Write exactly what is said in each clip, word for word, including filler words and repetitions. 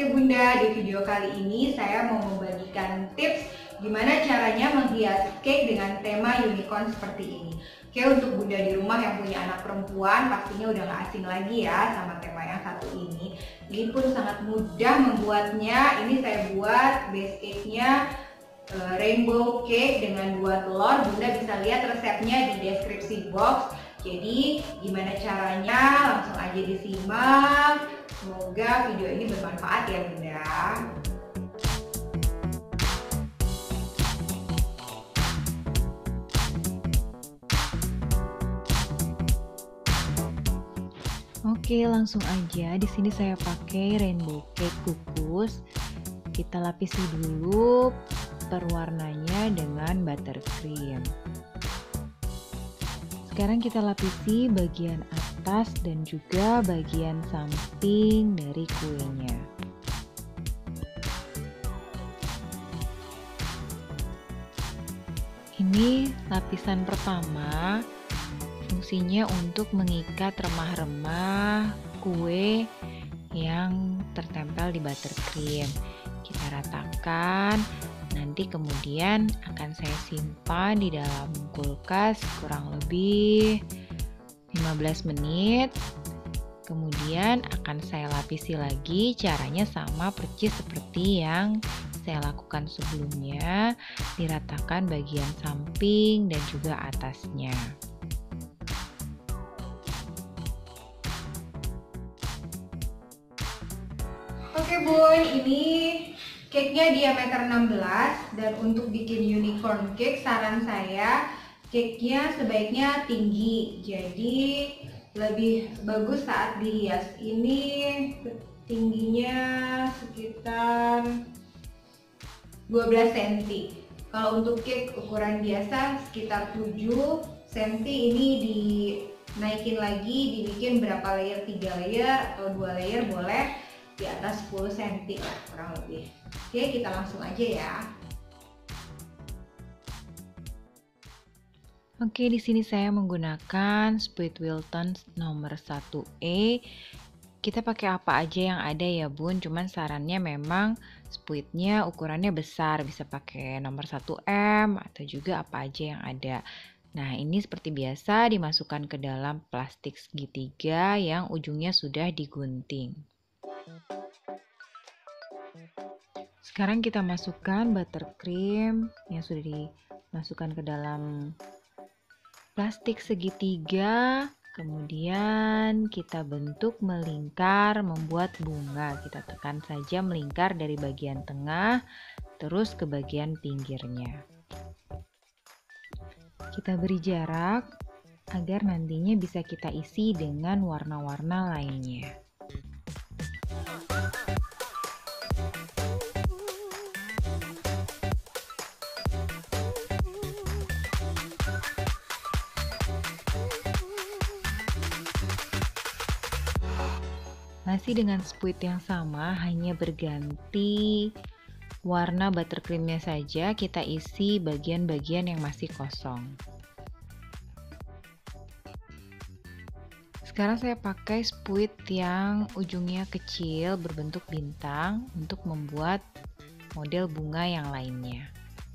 Oke Bunda, di video kali ini saya mau membagikan tips gimana caranya menghias cake dengan tema unicorn seperti ini. Oke, untuk Bunda di rumah yang punya anak perempuan pastinya udah gak asing lagi ya sama tema yang satu ini. Ini pun sangat mudah membuatnya. Ini saya buat base cake-nya uh, rainbow cake dengan dua telur. Bunda bisa lihat resepnya di deskripsi box. Jadi gimana caranya, langsung aja disimak. Semoga video ini bermanfaat ya Bunda. Oke, langsung aja. Di sini saya pakai rainbow cake kukus. Kita lapisi dulu perwarnanya dengan buttercream. Sekarang kita lapisi bagian atas dan juga bagian samping dari kuenya. Ini lapisan pertama, fungsinya untuk mengikat remah-remah kue yang tertempel di buttercream. Kita ratakan. Nanti kemudian akan saya simpan di dalam kulkas kurang lebih lima belas menit. Kemudian akan saya lapisi lagi, caranya sama persis seperti yang saya lakukan sebelumnya. Diratakan bagian samping dan juga atasnya. Oke Bun, ini cake-nya diameter enam belas, dan untuk bikin unicorn cake saran saya cake-nya sebaiknya tinggi, jadi lebih bagus saat dihias. Ini tingginya sekitar dua belas sentimeter. Kalau untuk cake ukuran biasa sekitar tujuh sentimeter, ini dinaikin lagi, dibikin berapa layer, tiga layer atau dua layer boleh, di atas sepuluh sentimeter lah kurang lebih. Oke, kita langsung aja ya. Oke, di sini saya menggunakan Spuit Wilton nomor satu E. Kita pakai apa aja yang ada ya Bun, cuman sarannya memang spuitnya ukurannya besar, bisa pakai nomor satu M atau juga apa aja yang ada. Nah, ini seperti biasa dimasukkan ke dalam plastik segitiga yang ujungnya sudah digunting. Sekarang kita masukkan buttercream yang sudah dimasukkan ke dalam plastik segitiga. Kemudian kita bentuk melingkar, membuat bunga. Kita tekan saja melingkar dari bagian tengah terus ke bagian pinggirnya. Kita beri jarak agar nantinya bisa kita isi dengan warna-warna lainnya. Masih dengan spuit yang sama, hanya berganti warna buttercreamnya saja, kita isi bagian-bagian yang masih kosong. Sekarang saya pakai spuit yang ujungnya kecil berbentuk bintang untuk membuat model bunga yang lainnya.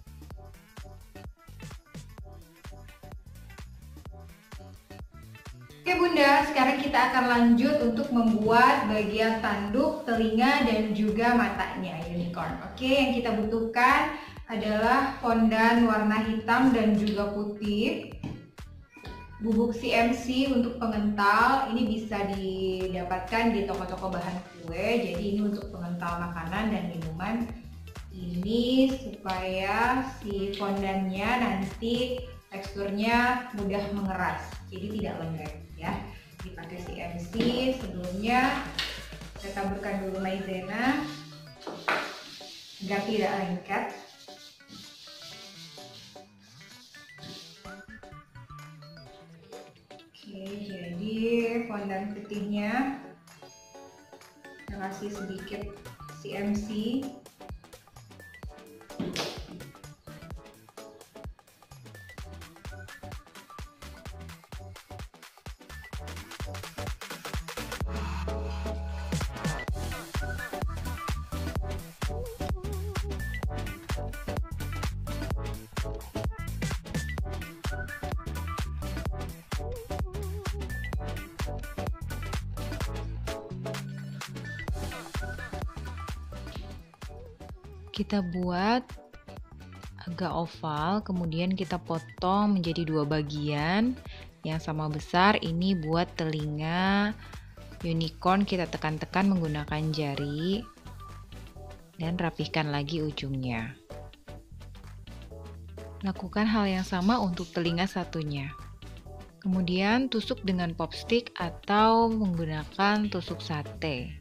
Oke Bunda, sekarang kita akan lanjut untuk membuat bagian tanduk, telinga, dan juga matanya unicorn. Oke, yang kita butuhkan adalah fondan warna hitam dan juga putih, bubuk C M C untuk pengental, ini bisa didapatkan di toko-toko bahan kue, jadi ini untuk pengental makanan dan minuman. Ini supaya si fondannya nanti teksturnya mudah mengeras, jadi tidak lembek ya. Dipakai C M C. Sebelumnya saya taburkan dulu maizena agar tidak lengket. Oke, jadi fondan putihnya saya kasih sedikit C M C. Kita buat agak oval, kemudian kita potong menjadi dua bagian yang sama besar. Ini buat telinga unicorn, kita tekan-tekan menggunakan jari dan rapihkan lagi ujungnya. Lakukan hal yang sama untuk telinga satunya. Kemudian tusuk dengan pop stick atau menggunakan tusuk sate.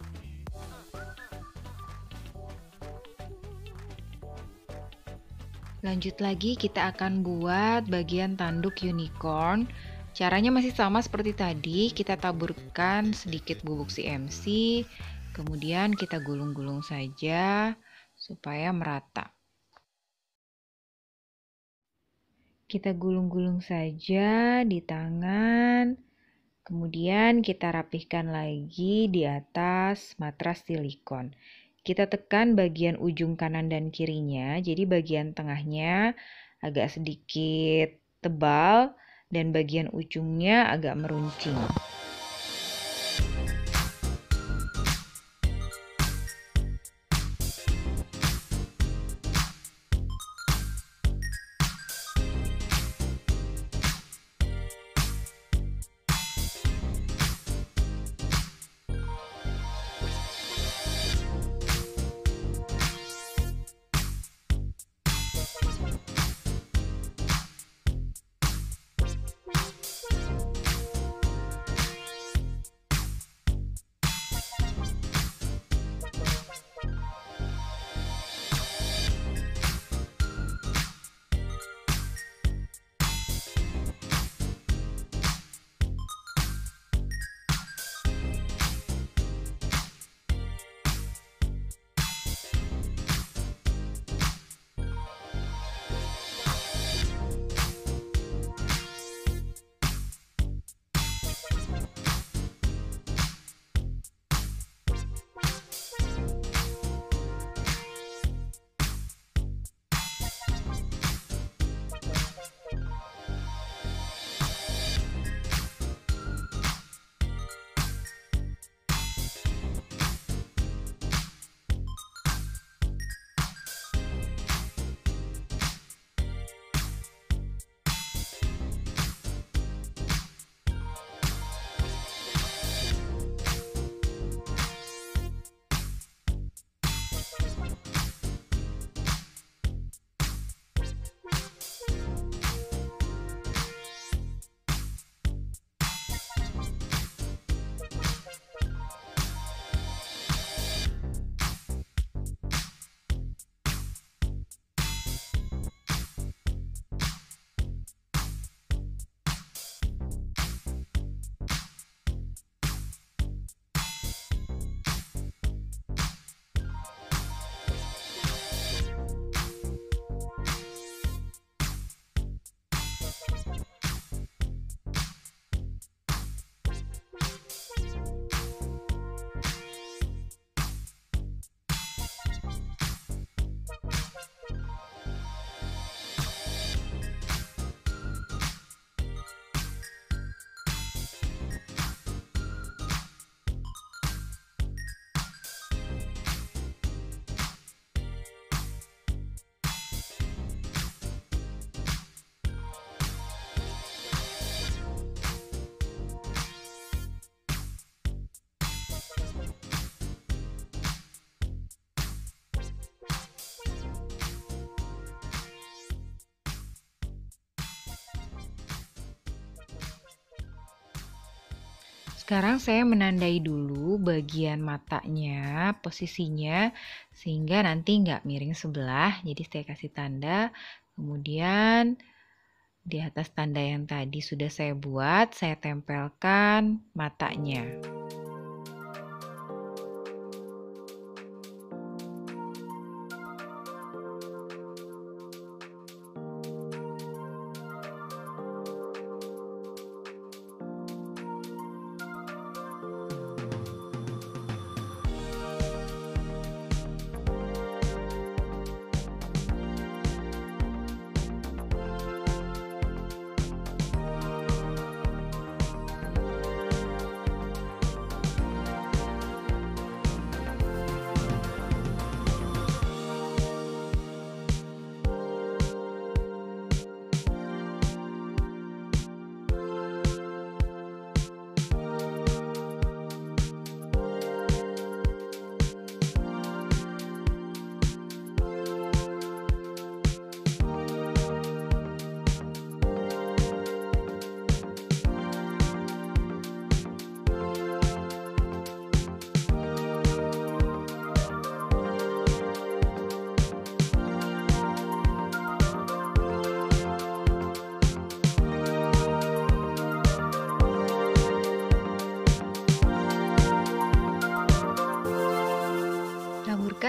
Lanjut lagi, kita akan buat bagian tanduk unicorn. Caranya masih sama seperti tadi, kita taburkan sedikit bubuk C M C, kemudian kita gulung-gulung saja supaya merata. Kita gulung-gulung saja di tangan, kemudian kita rapihkan lagi di atas matras silikon. Kita tekan bagian ujung kanan dan kirinya, jadi bagian tengahnya agak sedikit tebal dan bagian ujungnya agak meruncing. Sekarang saya menandai dulu bagian matanya, posisinya, sehingga nanti nggak miring sebelah. Jadi saya kasih tanda, kemudian di atas tanda yang tadi sudah saya buat, saya tempelkan matanya.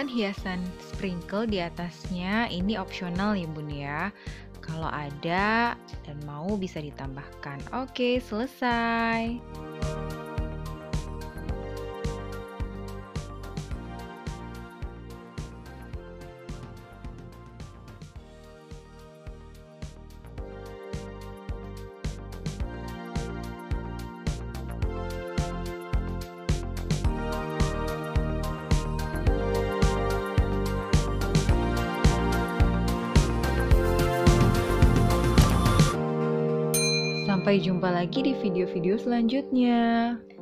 tambahkan hiasan sprinkle di atasnya. Ini opsional ya bun ya. Kalau ada dan mau bisa ditambahkan. Oke, selesai. Sampai jumpa lagi di video-video selanjutnya.